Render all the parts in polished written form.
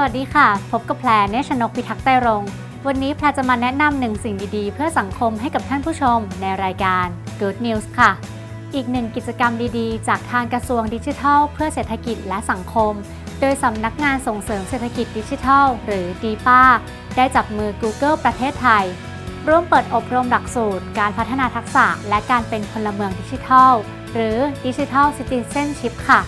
วัสดีค่ะพบกับแพรเนชนกพิทักษ์ไตรรงค์วันนี้แพรจะมาแนะนำหนึ่งสิ่งดีๆเพื่อสังคมให้กับท่านผู้ชมในรายการ Good News ค่ะอีกหนึ่งกิจกรรมดีๆจากทางกระทรวงดิจิทัลเพื่อเศรษฐกิจและสังคมโดยสำนักงานส่งเสริมเศรษฐกิจดิจิทัลหรือ DPA ได้จับมือ Google ประเทศไทยร่วมเปิดอบรมหลักสูตรการพัฒนาทักษะและการเป็นพลเมืองดิจิทัลหรือ Digital Citizenship ค่ะ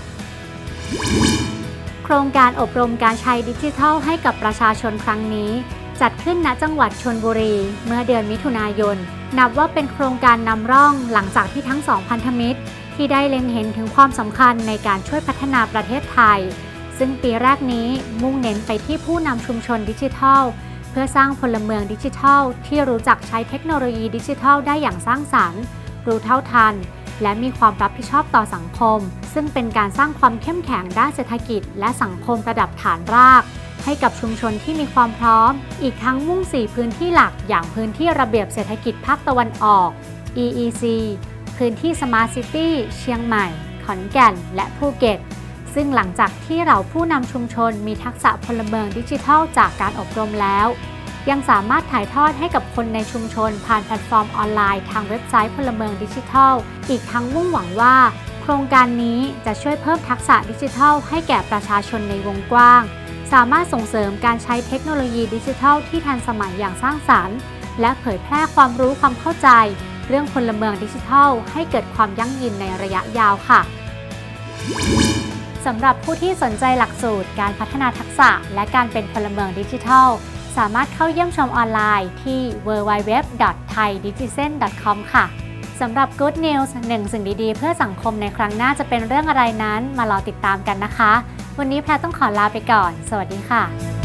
โครงการอบรมการใช้ดิจิทัลให้กับประชาชนครั้งนี้จัดขึ้นณจังหวัดชลบุรีเมื่อเดือนมิถุนายนนับว่าเป็นโครงการนำร่องหลังจากที่ทั้งสองพันธมิตรที่ได้เล็งเห็นถึงความสำคัญในการช่วยพัฒนาประเทศไทยซึ่งปีแรกนี้มุ่งเน้นไปที่ผู้นำชุมชนดิจิทัลเพื่อสร้างพลเมืองดิจิทัลที่รู้จักใช้เทคโนโลยีดิจิทัลได้อย่างสร้างสรรค์รู้เท่าทันและมีความรับผิดชอบต่อสังคมซึ่งเป็นการสร้างความเข้มแข็งด้านเศรษฐกิจและสังคมระดับฐานรากให้กับชุมชนที่มีความพร้อมอีกทั้งมุ่ง4พื้นที่หลักอย่างพื้นที่ระเบียบเศรษฐกิจภาคตะวันออก EEC พื้นที่ Smart City เชียงใหม่ขอนแก่นและภูเก็ตซึ่งหลังจากที่เราผู้นำชุมชนมีทักษะพลเมืองดิจิทัลจากการอบรมแล้วยังสามารถถ่ายทอดให้กับคนในชุมชนผ่านแพลตฟอร์มออนไลน์ทางเว็บไซต์พลเมืองดิจิทัลอีกทั้งมุ่งหวังว่าโครงการนี้จะช่วยเพิ่มทักษะดิจิทัลให้แก่ประชาชนในวงกว้างสามารถส่งเสริมการใช้เทคโนโลยีดิจิทัลที่ทันสมัยอย่างสร้างสรรค์และเผยแพร่ความรู้ความเข้าใจเรื่องพลเมืองดิจิทัลให้เกิดความยั่งยืนในระยะยาวค่ะสำหรับผู้ที่สนใจหลักสูตรการพัฒนาทักษะและการเป็นพลเมืองดิจิทัลสามารถเข้าเยี่ยมชมออนไลน์ที่ www.thaidigitizen.com ค่ะสำหรับ Good News หนึ่งสิ่งดีๆเพื่อสังคมในครั้งหน้าจะเป็นเรื่องอะไรนั้นมารอติดตามกันนะคะวันนี้แพรต้องขอลาไปก่อนสวัสดีค่ะ